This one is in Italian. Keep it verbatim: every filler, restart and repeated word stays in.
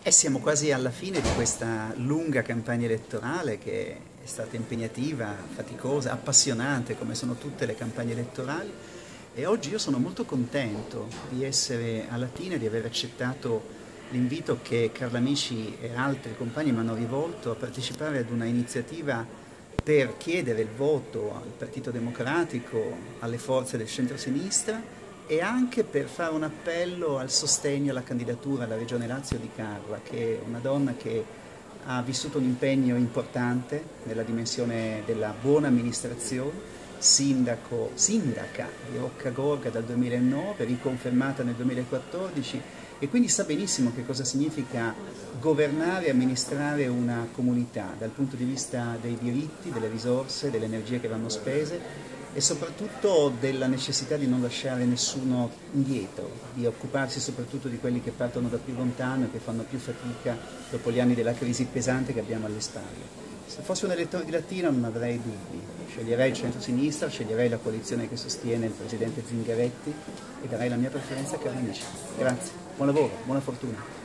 E siamo quasi alla fine di questa lunga campagna elettorale che è stata impegnativa, faticosa, appassionante come sono tutte le campagne elettorali, e oggi io sono molto contento di essere a Latina e di aver accettato l'invito che Carla Amici e altri compagni mi hanno rivolto a partecipare ad una iniziativa per chiedere il voto al Partito Democratico, alle forze del centro-sinistra, e anche per fare un appello al sostegno alla candidatura alla Regione Lazio di Carla, che è una donna che ha vissuto un impegno importante nella dimensione della buona amministrazione, sindaco, sindaca di Roccagorga dal duemilanove, riconfermata nel duemilaquattordici, e quindi sa benissimo che cosa significa governare e amministrare una comunità dal punto di vista dei diritti, delle risorse, delle energie che vanno spese, e soprattutto della necessità di non lasciare nessuno indietro, di occuparsi soprattutto di quelli che partono da più lontano e che fanno più fatica dopo gli anni della crisi pesante che abbiamo alle spalle. Se fossi un elettore di Latina non avrei dubbi, sceglierei il centro-sinistra, sceglierei la coalizione che sostiene il presidente Zingaretti e darei la mia preferenza a Carla Amici. Grazie, buon lavoro, buona fortuna.